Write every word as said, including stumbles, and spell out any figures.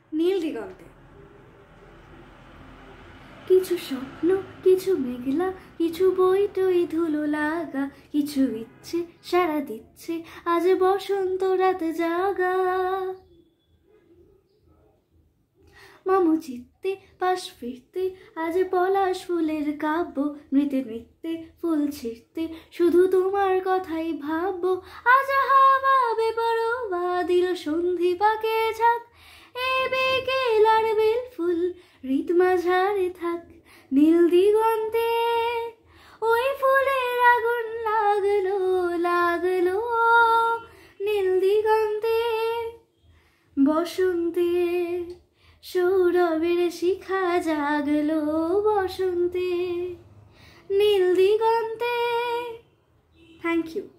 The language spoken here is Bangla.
নীল দিগন্তে। কিছু স্বপ্ন, কিছু মেঘলা, কিছু বইটই ধুলো লাগা, কিছু ইচ্ছে সারা দিচ্ছে আজ বসন্ত রাত জাগা। মামু চিত্তে পাশ ফিরতে আজ পলাশ ফুলের কাব্য, নৃত্যে নৃত্যে ফুল ছিঁড়তে শুধু তোমার কথাই ভাববো। আজ হাওয়া বেপরোয়া দিল সন্ধি পাকে ঝাঁক, এ বিকেল আর বেল ফুল হৃদ মাঝারে থাক। নীল দিগন্তে ওই ফুলের আগুন লাগলো লাগলো, নীল দিগন্তে বসন্তে সৌরভের শিখা জাগলো বসন্তে, নীল দিগন্তে। Thank you.